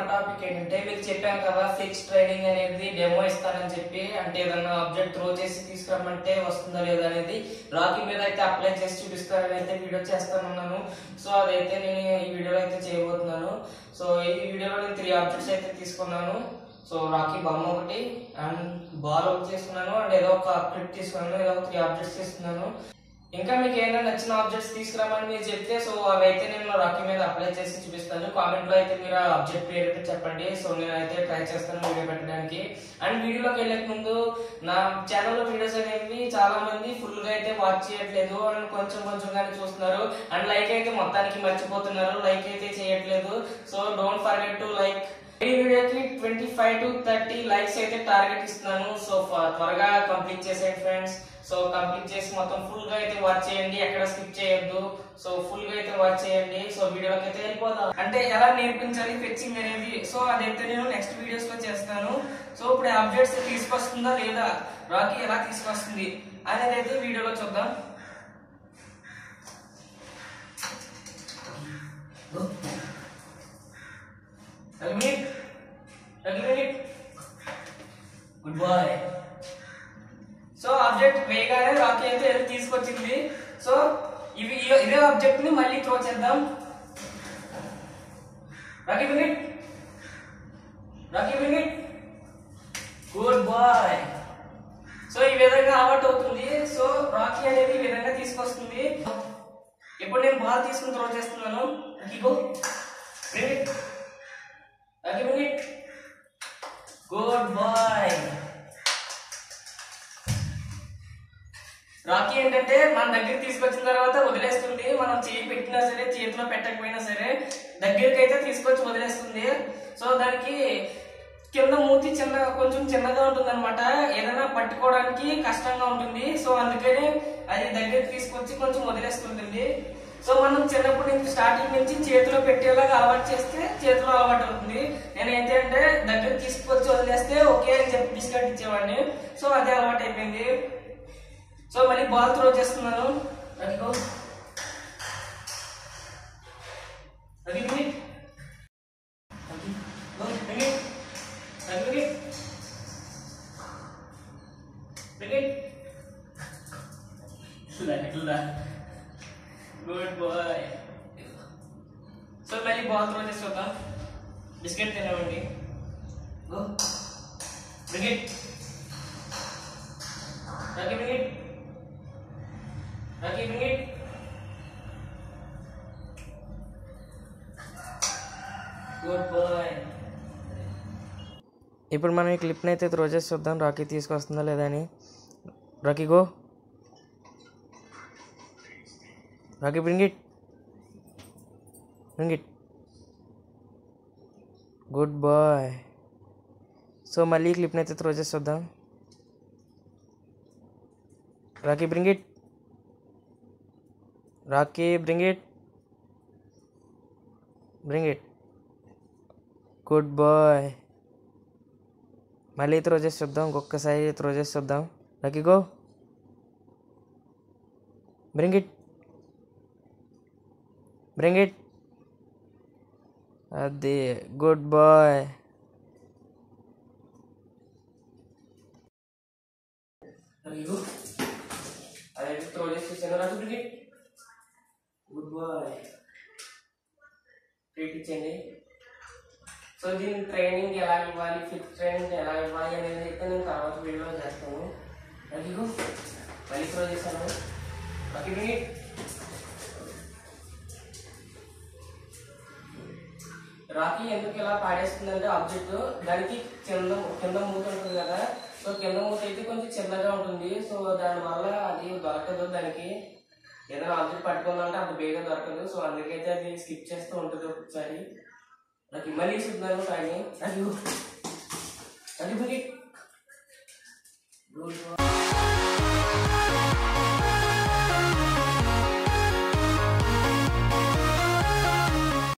Topic ఏంటంటే మీకు చెప్పాను కదా ఫిక్స్ ట్రైనింగ్ అనేది డెమో ఇస్తానని చెప్పి, అంటే ఏదన్నా ఆబ్జెక్ట్ త్రో చేసి తీసుకురమ్మంటే వస్తుందా లేదా అనేది రాకీ మీద అయితే అప్లై చేసి చూపిస్తానని అయితే వీడియో చేస్తానున్నాను. సో అదైతే నేను ఈ వీడియోలో అయితే చేయబోతున్నాను. సో ఈ వీడియోలో నేను 3 ఆబ్జెక్ట్స్ అయితే తీసుకున్నాను. సో రాకీ బొమ్మ ఒకటి అండ్ బాల్ ఒకటి తీసుకున్నాను అండ్ ఏదో ఒక క్లిప్ తీసుకున్నాను. ఏదో ఒక 3 ఆబ్జెక్ట్స్ తీసుకున్నాను. ఇంకా మీకు ఏమైనా నచ్చిన ఆబ్జెక్ట్స్ తీసుకురామని మీరు చెప్తే సో అవైతే నేను రాకీ మీద అప్లై చేసి చూపిస్తాను. కామెంట్ లో అయితే మీరు ఆబ్జెక్ట్ పేరు అయితే చెప్పండి. సో నేనైతే ట్రై చేస్తాను వీడియో పెట్టడానికి. అండ్ వీడియోలోకి వెళ్ళక ముందు నా ఛానల్లో వీడియోస్ అనేవి చాలా మంది ఫుల్ గా అయితే వాచ్ చేయట్లేదు అండ్ కొంచెం కొంచెంగానే చూస్తున్నారు అండ్ లైక్ అయితే మొత్తానికి మర్చిపోతున్నారు, లైక్ అయితే చేయట్లేదు. So don't forget to like. ఈ వీడియోకి 25 to 30 లైక్స్ అయితే టార్గెట్ ఇస్తున్నాను. సో త్వరగా కంప్లీట్ చేసేయండి ఫ్రెండ్స్. సో కంప్లీట్ చేసి మొత్తం ఫుల్ గా అయితే వాచ్ చేయండి, ఎక్కడ స్కిప్ చేయొద్దు. సో ఫుల్ గా అయితే వాచ్ చేయండి. సో వీడియోలోకి అయితే వెళ్ళిపోదాం. అంటే ఎలా నేర్పించాలి ఫెచ్చింగ్ అనేది, సో అదైతే నేను నెక్స్ట్ వీడియోస్ లో చేస్తాను. సో ఇప్పుడు ఆబ్జెక్ట్స్ తీసుకొస్తుందా లేదా, రాకీ ఎలా తీసుకొస్తుంది అనేది అయితే వీడియోలో చూద్దాం. Good boy. సో ఆబ్జెక్ట్ వేగానే రాకీ అయితే తీసుకొచ్చింది. సో ఇదే ఆబ్జెక్ట్ ని మళ్ళీ త్రో చేద్దాం. Rocky bring it, Rocky bring it. Good boy. So ఈ విధంగా అలవాటు అవుతుంది. సో రాకీ అనేది ఈ విధంగా తీసుకొస్తుంది. ఇప్పుడు నేను బాల్ తీసుకుని త్రో చేస్తున్నాను. Go bring it, Rocky bring it. Good boy. Rocky ఏంటంటే మన దగ్గర తీసుకొచ్చిన తర్వాత వదిలేస్తుంది. మనం చేయి పెట్టినా సరే, చేతిలో పెట్టకపోయినా సరే దగ్గరికి అయితే తీసుకొచ్చి వదిలేస్తుంది. సో దానికి కింద మూతి కొంచెం చిన్నగా ఉంటుంది అనమాట, ఏదైనా పట్టుకోవడానికి కష్టంగా ఉంటుంది. సో అందుకని అది దగ్గరికి తీసుకొచ్చి కొంచెం వదిలేస్తుంటుంది. సో మనం చిన్నప్పటి నుంచి స్టార్టింగ్ నుంచి చేతిలో పెట్టేలాగా అలవాటు చేస్తే చేతిలో అలవాటు అవుతుంది. నేను ఏంటి అంటే దగ్గర తీసుకొచ్చి వదిలేస్తే ఓకే అని చెప్పి బిస్కెట్ ఇచ్చేవాడిని. సో అదే అలవాటు అయిపోయింది. సో మళ్ళీ బాల్ త్రో చేస్తున్నాను. Good boy. సో మళ్ళీ బాల్ త్రో చేసి వద్దాం. బిస్కెట్ తినవండి. Bring it, Rocky bring it, Rocky bring it. Good boy. ఇప్పుడు మనం ఈ క్లిప్ని అయితే త్రో చేసి చూద్దాం రాకీ తీసుకొస్తుందా లేదా అని. Rocky go, Rocky bring it, bring it. Good boy. So మళ్ళీ ఈ క్లిప్ని అయితే త్రో చేసి చూద్దాం. Rocky bring it, Rocky bring it, bring it. Good boy. మళ్ళీ త్రో చేసి చూద్దాం, ఇంకొకసారి త్రో చేసి చూద్దాం. Rocky go, bring it, bring it. అది గుడ్ బాయ్. అదైతే త్రో చేసి Rocky bring it. Good boy. Treat ఇచ్చండి. సో దీని ట్రైనింగ్ ఎలా ఇవ్వాలి, ఫిట్ ట్రైనింగ్ ఎలా ఇవ్వాలి అనేది అయితే నేను తర్వాత వీడియోలో చేస్తాను. రాకీకు మళ్ళీ త్రో చేశాను. Rocky bring it. రాకీ ఎందుకు ఇలా పాడేస్తుందంటే ఆబ్జెక్ట్ దానికి కింద మూత ఉంటుంది కదా. సో కింద మూత అయితే కొంచెం చిన్నగా ఉంటుంది. సో దానివల్ల అది దొరకదు. దానికి ఏదైనా ఆబ్జెక్ట్ పట్టుకుందంటే అంత బేగా దొరకదు. సో అందుకైతే అది స్కిప్ చేస్తూ ఉంటుంది ఒకసారి. నాకు మళ్ళీ చూద్దాను కానీ అది గుడ్.